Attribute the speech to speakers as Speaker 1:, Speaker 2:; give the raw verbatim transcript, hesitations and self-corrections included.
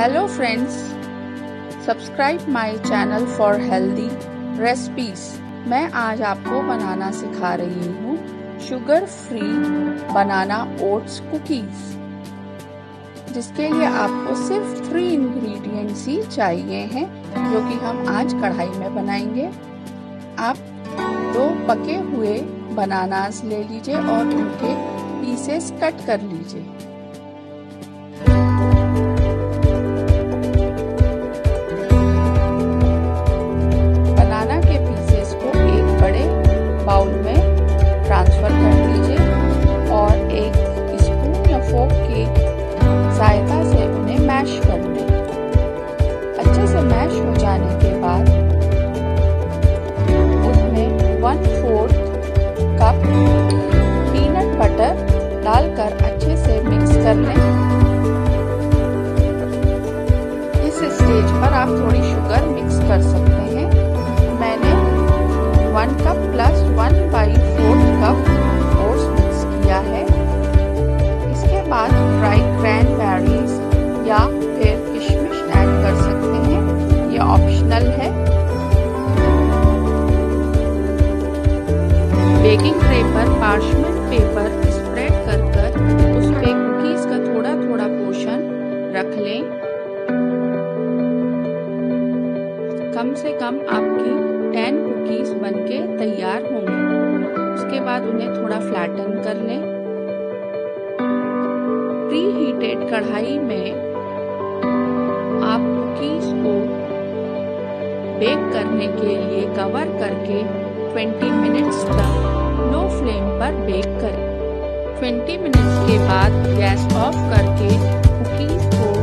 Speaker 1: Hello friends, subscribe my channel for healthy recipes. मैं आज आपको बनाना सिखा रही हूँ sugar free banana oats cookies, जिसके लिए आपको सिर्फ थ्री इंग्रेडिएंट्स ही चाहिए हैं, जो कि हम आज कढ़ाई में बनाएंगे। आप दो पके हुए बनानास ले लीजिए और उनके पीसेस कट कर लीजिए। बनाना के पीसेस को एक बड़े बाउल में ट्रांसफर कर लीजिए और एक स्पून या फोर्क की सहायता से उन्हें मैश कर लें। अच्छे से मैश हो जाने के बाद उसमें one fourth cup peanut butter डालकर अच्छे से मिक्स कर लें। इस स्टेज पर आप थोड़ी शुगर मिक्स कर सकते हैं। मैंने one cup plus one by fourth cup oats mix किया है। इसके बाद ड्राई क्रैनबेरीज या फिर किशमिश ऐड कर सकते हैं, ये ऑप्शनल है। बेकिंग ट्रे पर पार्चमेंट पेपर स्प्रेड कर कर उस पे कुकीज का थोड़ा थोड़ा पोर्शन रख लें। कम से कम आपकी टेन कुकीज बनके तैयार होंगे। उसके बाद उन्हें थोड़ा फ्लैटन कर लें। प्री हीटेड कढ़ाई में आप कुकीज को बेक करने के लिए कवर करके ट्वेंटी मिनट्स तक लो फ्लेम पर बेक करें। ट्वेंटी मिनट्स के बाद गैस ऑफ करके कुकीज को